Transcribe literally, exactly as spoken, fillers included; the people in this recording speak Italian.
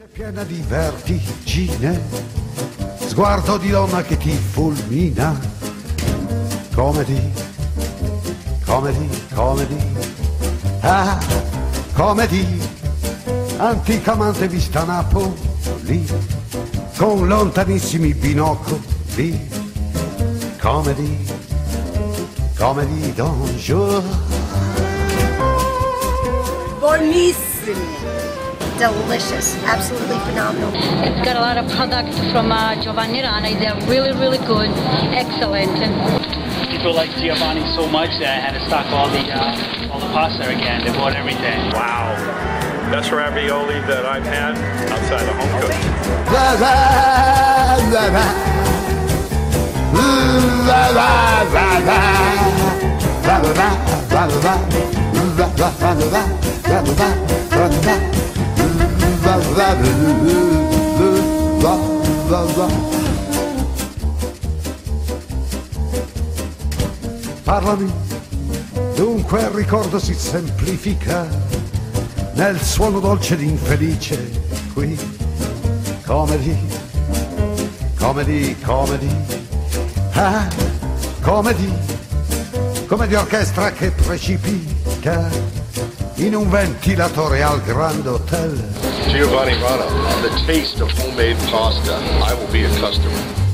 Piena di vertigine, sguardo di donna che ti fulmina. Comedy, comedy, comedy, ah, comedy, antica amante vista a Napoli, con lontanissimi binocoli. Comedy, comedy d'un jour. Buonissimi. Delicious, absolutely phenomenal. It's got a lot of product from uh, Giovanni Rana. They're really, really good, excellent. People like Giovanni so much that I had to stock all the uh, all the pasta again. They bought everything. Wow, best ravioli that I've had outside of home cooking. La la la la la la la la la la la. Parlami, dunque il ricordo si semplifica nel suono dolce ed infelice qui. Comedy, comedy, comedy, ah, comedy, come di orchestra che precipita in un ventilatore al Grand Hotel. Giovanni Rana, the taste of homemade pasta. I will be a customer.